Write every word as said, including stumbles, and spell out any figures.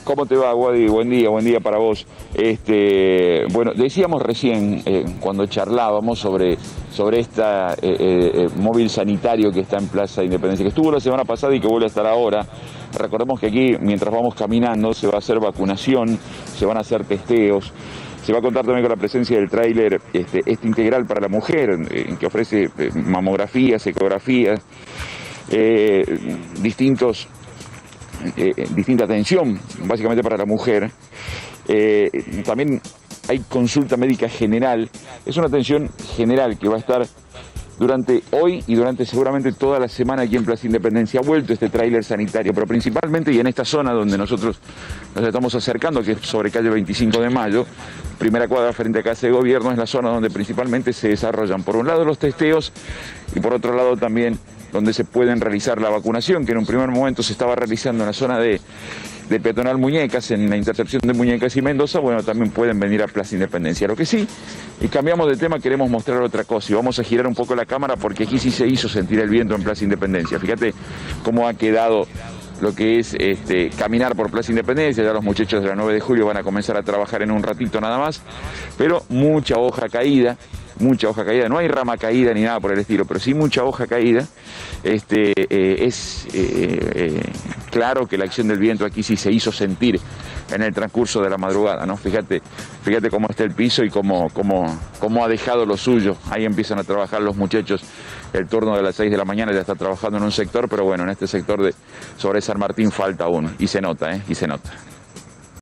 ¿Cómo te va, Guadi? Buen día, buen día para vos. Este, bueno, decíamos recién, eh, cuando charlábamos sobre, sobre esta eh, eh, móvil sanitario que está en Plaza Independencia, que estuvo la semana pasada y que vuelve a estar ahora. Recordemos que aquí, mientras vamos caminando, se va a hacer vacunación, se van a hacer testeos. Se va a contar también con la presencia del tráiler este, este integral para la mujer, eh, que ofrece eh, mamografías, ecografías, eh, distintos... Eh, distinta atención, básicamente para la mujer. Eh, también hay consulta médica general. Es una atención general que va a estar durante hoy y durante seguramente toda la semana aquí en Plaza Independencia. Ha vuelto este tráiler sanitario, pero principalmente y en esta zona donde nosotros nos estamos acercando, que es sobre calle veinticinco de mayo, primera cuadra frente a Casa de Gobierno, es la zona donde principalmente se desarrollan, por un lado, los testeos y por otro lado también donde se pueden realizar la vacunación, que en un primer momento se estaba realizando en la zona de, de Peatonal Muñecas, en la intersección de Muñecas y Mendoza. Bueno, también pueden venir a Plaza Independencia. Lo que sí, y cambiamos de tema, queremos mostrar otra cosa, y vamos a girar un poco la cámara porque aquí sí se hizo sentir el viento en Plaza Independencia. Fíjate cómo ha quedado lo que es este, caminar por Plaza Independencia. Ya los muchachos de la nueve de julio van a comenzar a trabajar en un ratito nada más, pero mucha hoja caída, mucha hoja caída, no hay rama caída ni nada por el estilo, pero sí mucha hoja caída. Este, eh, es eh, eh, claro que la acción del viento aquí sí se hizo sentir en el transcurso de la madrugada, ¿no? Fíjate, fíjate cómo está el piso y cómo, cómo, cómo ha dejado lo suyo. Ahí empiezan a trabajar los muchachos. El turno de las seis de la mañana ya está trabajando en un sector, pero bueno, en este sector de sobre San Martín falta uno, y se nota, ¿eh? Y se nota.